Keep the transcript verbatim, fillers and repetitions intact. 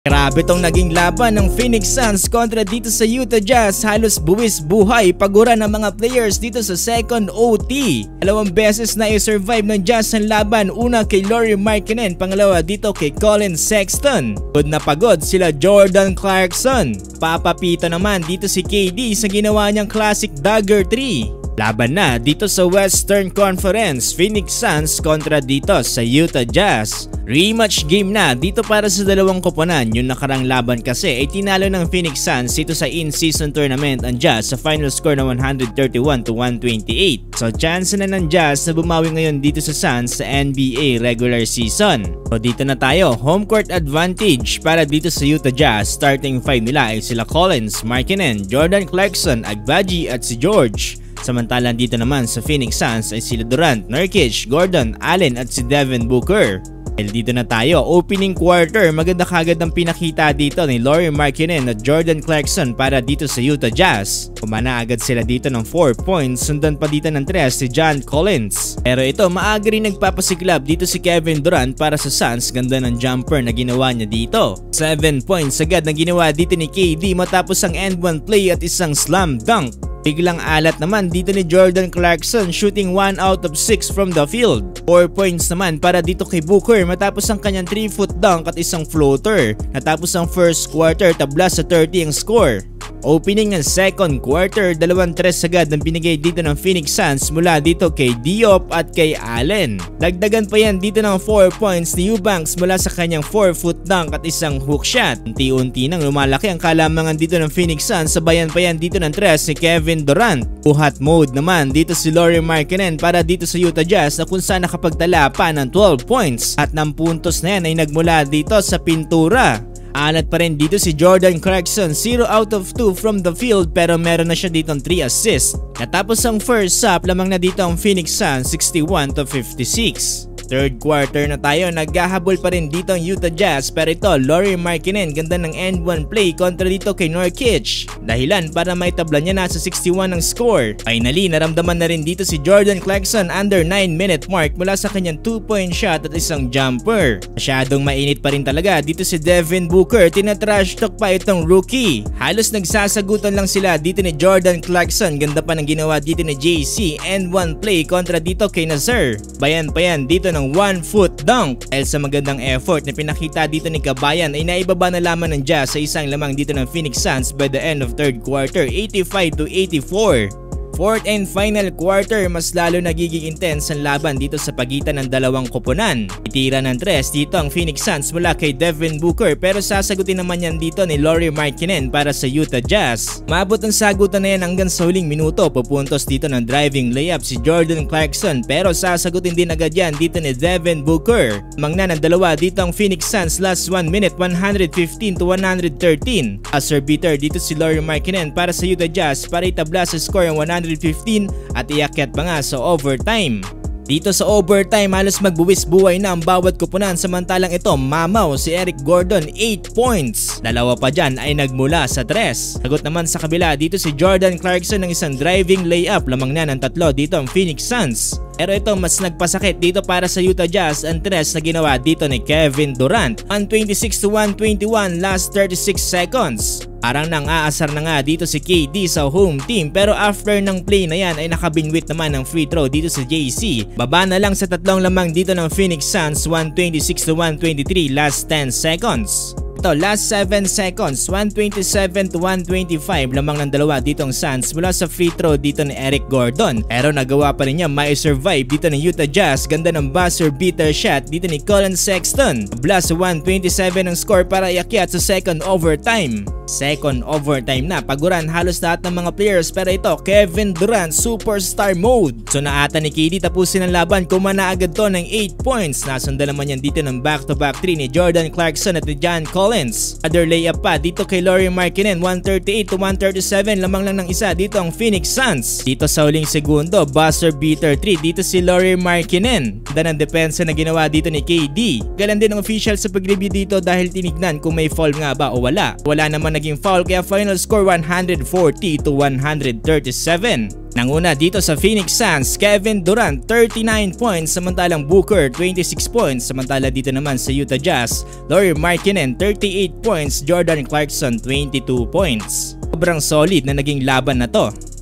Grabe tong naging laban ng Phoenix Suns kontra dito sa Utah Jazz. Halos buwis buhay pagura ng mga players dito sa second O T. Dalawang beses na i-survive ng Jazz ang laban. Una kay Lauri Markkanen, pangalawa dito kay Collin Sexton. Pagod na pagod sila Jordan Clarkson. Papapito naman dito si K D sa ginawa niyang classic Dagger three. Laban na dito sa Western Conference, Phoenix Suns kontra dito sa Utah Jazz. Rematch game na dito para sa dalawang koponan. Yung nakarang laban kasi ay tinalo ng Phoenix Suns dito sa in-season tournament ang Jazz sa final score na one thirty-one to one twenty-eight. So chance na ng Jazz na bumawi ngayon dito sa Suns sa N B A regular season. So dito na tayo, home court advantage para dito sa Utah Jazz. Starting five nila ay sila Collins, Markkanen, Jordan Clarkson, Agbaji at si George. Samantalang dito naman sa Phoenix Suns ay sila Durant, Nurkic, Gordon, Allen at si Devin Booker. Dahil dito na tayo, opening quarter, maganda kagad ang pinakita dito ni Lauri Markkanen at Jordan Clarkson para dito sa Utah Jazz. Kumana agad sila dito ng four points, sundan pa dito ng tres si John Collins. Pero ito, maaga rin nagpapasiklab dito si Kevin Durant para sa Suns. Ganda ng jumper na ginawa niya dito. seven points agad na ginawa dito ni K D matapos ang end one play at isang slam dunk. Biglang alat naman dito ni Jordan Clarkson, shooting one out of six from the field. four points naman para dito kay Booker matapos ang kanyang three foot dunk at isang floater. Natapos ang first quarter, tabla sa thirty ang score. Opening ng second quarter, dalawang tres agad ang binigay dito ng Phoenix Suns mula dito kay Diop at kay Allen. Dagdagan pa yan dito ng four points ni Eubanks mula sa kanyang four foot dunk at isang hook shot. Unti-unti nang lumalaki ang kalamangan dito ng Phoenix Suns, sabayan pa yan dito ng tres ni Kevin Durant. Buhat mode naman dito si Lauri Markkanen para dito sa Utah Jazz na kung saan nakapagtala pa ng twelve points at ng puntos na yan ay nagmula dito sa pintura. Alat pa rin dito si Jordan Clarkson, zero out of two from the field pero meron na siya dito ng three assists. Natapos ang first half, lamang na dito ang Phoenix Suns sixty-one to fifty-six. Third quarter na tayo, naghahabol pa rin dito ang Utah Jazz pero ito Lauri Markkanen, ganda ng end one play kontra dito kay Nurkic. Dahilan para maitabla niya na sa sixty-one ang score. Finally, naramdaman na rin dito si Jordan Clarkson under nine minute mark mula sa kanyang two point shot at isang jumper. Masyadong mainit pa rin talaga dito si Devin Booker, tinatrash talk pa itong rookie. Halos nagsasagutan lang sila dito ni Jordan Clarkson, ganda pa ng ginawa dito ni J C, end one play kontra dito kay Nasir. Bayan pa yan dito ng one foot dunk. Dahil sa magandang effort na pinakita dito ni Kabayan ay naibaba na lamang ng Jazz sa isang lamang dito ng Phoenix Suns by the end of third quarter, eighty-five to eighty-four. Fourth and final quarter, mas lalo nagiging intense ang laban dito sa pagitan ng dalawang koponan. Itira ng tres dito ang Phoenix Suns mula kay Devin Booker pero sasagutin naman yan dito ni Lauri Markkanen para sa Utah Jazz. Maabot ang sagutan na yan hanggang sa huling minuto. Pupuntos dito ng driving layup si Jordan Clarkson pero sasagutin din agad yan dito ni Devin Booker. Mangna ng dalawa dito ang Phoenix Suns last one minute, one fifteen to one thirteen. Buzzer beater dito si Lauri Markkanen para sa Utah Jazz para itabla sa score ang one fifteen at iakyat pa nga sa overtime. Dito sa overtime, halos magbuwis buhay na ang bawat koponan, samantalang ito mamaw si Eric Gordon, eight points. Dalawa pa dyan ay nagmula sa tres. Sagot naman sa kabila dito si Jordan Clarkson ng isang driving layup, lamang na ng tatlo dito ang Phoenix Suns. Pero ito mas nagpasakit dito para sa Utah Jazz ang tres na ginawa dito ni Kevin Durant. one twenty-six to one twenty-one last thirty-six seconds. Parang nang aasar na nga dito si K D sa home team pero after ng play na yan ay nakabingwit naman ng free throw dito si J C. Baba na lang sa tatlong lamang dito ng Phoenix Suns, one twenty-six to one twenty-three last ten seconds. Ito, last seven seconds, one twenty-seven to one twenty-five, lamang ng dalawa dito ang Suns mula sa free throw dito ni Eric Gordon. Pero nagawa pa rin niya mai-survive dito ng Utah Jazz, ganda ng buzzer beater shot dito ni Collin Sexton. Blast one twenty-seven ang score para iakyat sa second overtime. Second overtime na, paguran halos lahat ng mga players pero ito Kevin Durant superstar mode. So naata ni K D tapusin ang laban, kumana agad to ng eight points. Nasundan naman yan dito ng back to back three ni Jordan Clarkson at ni John Collins. Other layup pa dito kay Lauri Markkanen, one thirty-eight to one thirty-seven, lamang lang ng isa dito ang Phoenix Suns. Dito sa huling segundo, buzzer beater three dito si Lauri Markkanen. Ganda ng depensa na ginawa dito ni K D. Galan din ang official sa pag-review dito dahil tinignan kung may foul nga ba o wala. Wala naman naging foul kaya final score one forty to one thirty-seven. Nanguna dito sa Phoenix Suns, Kevin Durant thirty-nine points samantalang Booker twenty-six points, samantala dito naman sa Utah Jazz, Lauri Markkanen thirty-eight points, Jordan Clarkson twenty-two points. Sobrang solid na naging laban na to.